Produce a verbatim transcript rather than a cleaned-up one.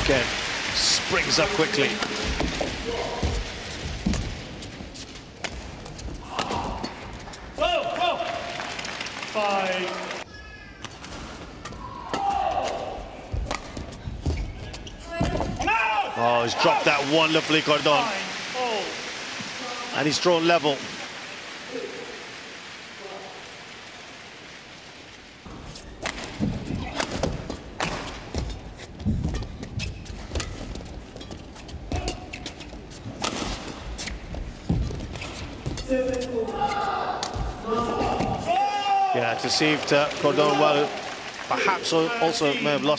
Kean springs up quickly. Whoa, whoa. Five. Oh, he's dropped that wonderfully, Cordon. And he's drawn level. Yeah, deceived uh, Cordon well. Perhaps also may have lost.